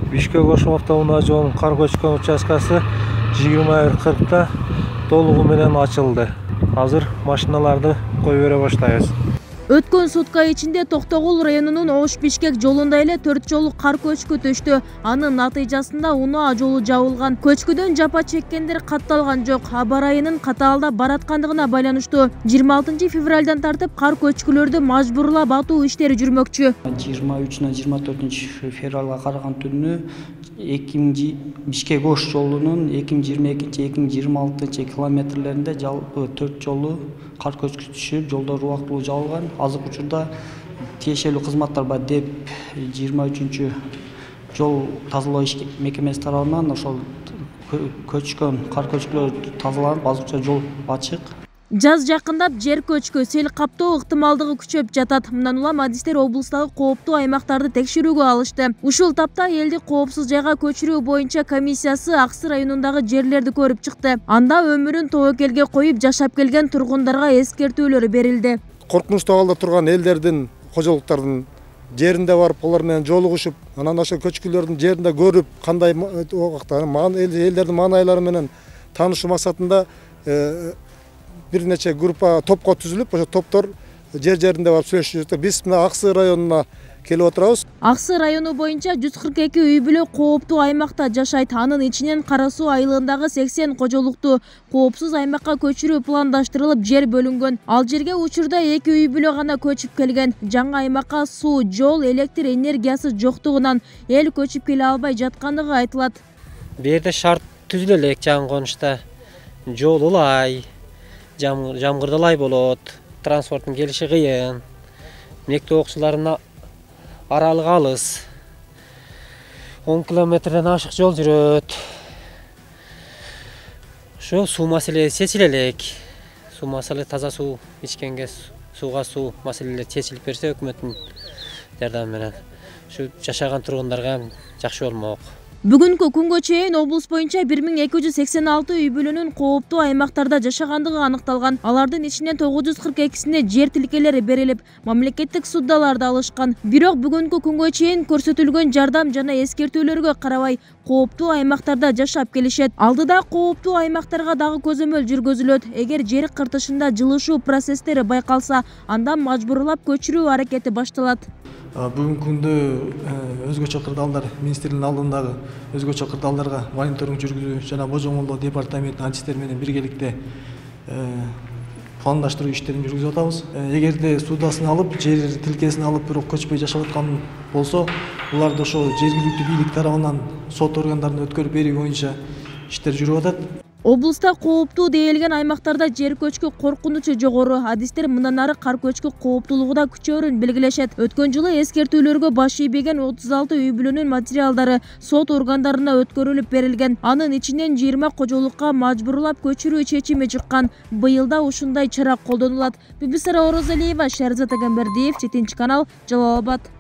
Бишкек-Ошмокто унаа жолунун кар көчкөн участкасы 21:40 толугу менен ачылды. Азыр машиналарды кое бере баштайбыз. Өткөн сутка ичинде Токтогул районунун Ош-Бишкек жолунда эле 4 жолу кар көчкү төштү. Анын натыйжасында унаа жолу жабылган. Көчкүдөн жапа чеккендер катталган жок. Аба ырайынын катаалда бараткандыгына байланыштуу 26 февралдан тартып кар көчкүлөрдү мажбурлап атуу иштери жүрмөкчү. 23-24 февралга караган түнү Бишкек-Ош жолунун 2022-2026 километрлеринде жалпы 4 жолу кар көчкү түшүп, жолдор убактылуу жабылган. Азыркы учурда тиешелүү кызматтар бар деп 23 жол тазалоо мекемеси тарабынан ошол көчкөн кар көчкүлөр тазаланып, азыркыча жол ачык. Жаз жакындап жер көчкү, сел каптоо ыктымалдыгы күчөп жатат. Мындан улам адистер облустагы кооптуу аймактарды текшерүүгө алышты. Ушул тапта элди коопсуз жайга көчүрүү боюнча комиссиясы Аксы районундагы жерлерди көрүп чыкты. Анда өмүрүн тобокелге коюп жашап келген тургундарга эскертүүлөр берилди. Коркунучтуу абалда турган элдердин, кожолуктардын жеринде барып, алар менен жолугушуп, анан ошо көчкүлөрдүн жеринде көрүп, кандай элдердин маанайлары менен таанышуу максатында бир нече группа топко түзүлүп, ошо топтор жеринде барып сүйлөшүп жүрдүк. Биз мына Аксы районуна келип отурабыз. Аксы району боюнча 142 үй бүлө кооптуу аймакта жашайт. Анын ичинен Кара Суу айылындагы 80 кожолукту коопсуз аймакка көчүрүү пландаштырылып, жер бөлүнгөн. Ал жерге учурда 2 үй бүлө гана көчүп келген. Жаңы аймакка суу, жол, электр энергиясы жоктугунан эл көчүп келе албай жаткандыгы айтылат. Бу жерде шарт түзүлө элек жаңы конушта. Жол улай, жамгырда лай болот, транспорттун келиши кыйын, мектеп окуучуларына аралык алыс, 10 километрден ашык жол жүрөт. Ошо суу маселеси чечиле элек. Суу маселе, таза суу ичкенге, сууга суу маселелери чечилип берсе өкмөттүн жардамы менен, ушу жашаган тургундарга жакшы болмок. Бүгүнкү күнгө чейин облус боюнча 1286 үй бүлөнүн кооптуу аймактарда жашагандыгы аныкталган. Алардын ичинен 942сине жер тилкелери берилип, мамлекеттик суддаларды алышкан. Бирок бүгүнкү күнгө чейин көрсөтүлгөн жардам жана эскертүүлөргө карабай кооптуу аймактарда жашап келишет. Алдыда кооптуу аймактарга дагы көзөмөл жүргүзүлөт. Эгер жер кыртышында жылышуу процесстери байкалса, анда мажбурлап көчүрүү аракети башталат. Бүгүнкү күндө өзгөчө кырдаалдар министрлигинин алдындагы өзгөчө кырдаалдарга мониторинг жүргүзүү жана божомолдоо департаментинин антистер менен биргеликте пландаштыруу иштерин жүргүзүп атабыз. Эгерде суудасын алып, жер тилкесин алып, бирок көчпөй жашап аткан болсо, буларды ошо жергиликтүү бийлик тарабынан сот органдарына өткөрүп берүү боюнча иштер жүрүп атат. Облуста кооптуу deyilген аймактарда жер көчкү коркунучу жогору. Адистер мындан ары кар көчкү кооптуулугу да күчөөрүн белгилешет. Өткөн жылы эскертүүлөргө баш ийбеген 36 үй бүлөнүн материалдары сот органдарына өткөрүлүп берилген. Анын ичинен 20 кожолукка мажбурлап көчүрүү чечими чыккан. Быйылда ушундай чара колдонулат. Бибисара Орозалиева, Шерзат Агамбердиев, 7 канал, Жалал Абад.